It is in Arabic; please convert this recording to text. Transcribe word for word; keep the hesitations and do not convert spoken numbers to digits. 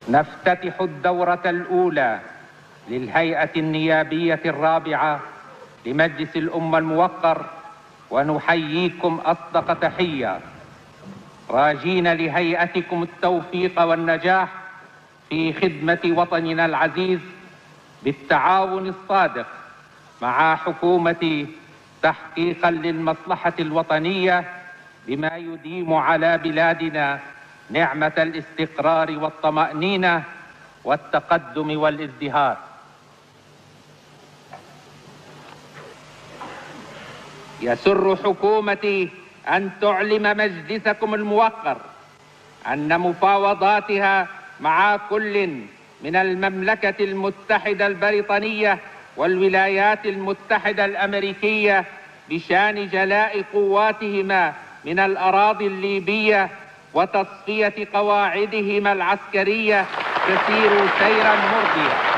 نفتتح الدورة الأولى للهيئة النيابية الرابعة لمجلس الأمة الموقر، ونحييكم أصدق تحية، راجين لهيئتكم التوفيق والنجاح في خدمة وطننا العزيز بالتعاون الصادق مع حكومتي تحقيقا للمصلحة الوطنية بما يديم على بلادنا نعمة الاستقرار والطمأنينة والتقدم والازدهار. يسر حكومتي أن تعلم مجلسكم الموقر أن مفاوضاتها مع كل من المملكة المتحدة البريطانية والولايات المتحدة الأمريكية بشأن جلاء قواتهما من الأراضي الليبية وتصفية قواعدهما العسكرية تسير سيرا مرضيا.